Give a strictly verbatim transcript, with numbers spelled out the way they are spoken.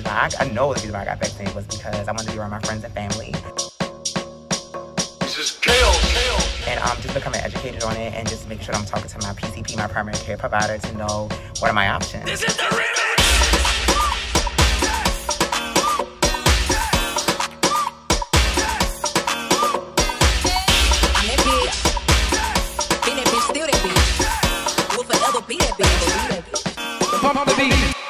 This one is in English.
why I, I know the reason why I got vaccinated was because I wanted to be around my friends and family. This is chaos, chaos. And um, just becoming educated on it and just making sure that I'm talking to my P C P, my primary care provider, to know what are my options. This is the remix! I'm that bitch. Been that bitch, still that bitch. Will forever be that bitch. Pump the beat.